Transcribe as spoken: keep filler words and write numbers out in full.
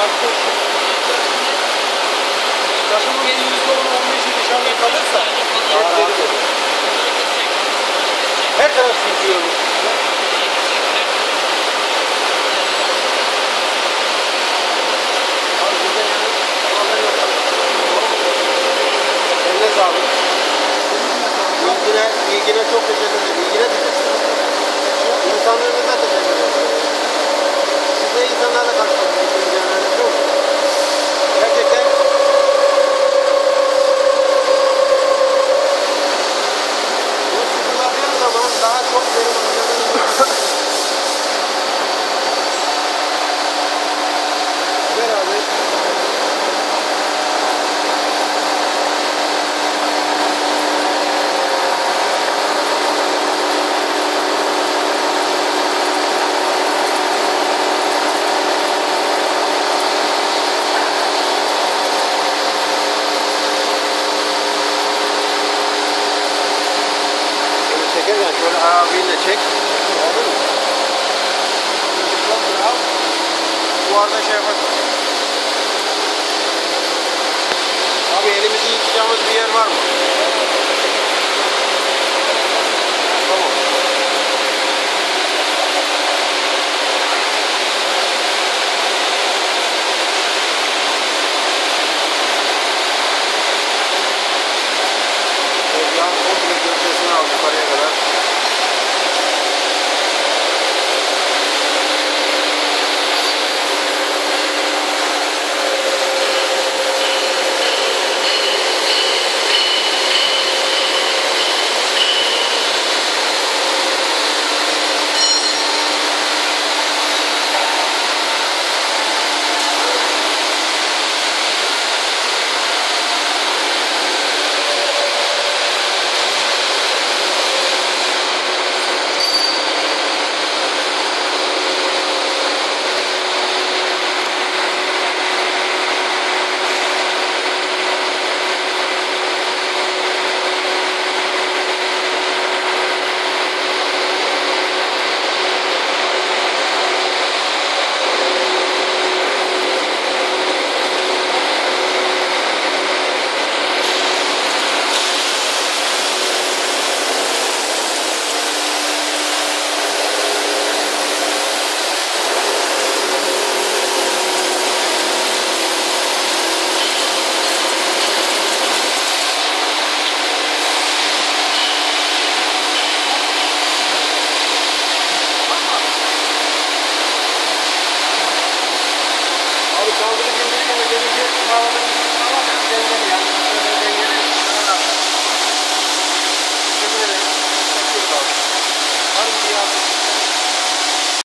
Taşımın yüzde onu on beşi dışarıda kalırsa her taraf sürüyor. Eline sağlık. İlgine, ilgine çok teşekkür ederim. İlgine teşekkür ederim. İnsanlarınıza teşekkür ederim. Siz de insanlarla karşılaşıyorsunuz. Gerçekten bu sıkıldığım zaman daha çok benim anladığım beraber çekerken şöyle abiyle çek. Anladın mı? Al. Bu arada şey yapalım. Abi elimizi yıkayacağımız bir yer var mı?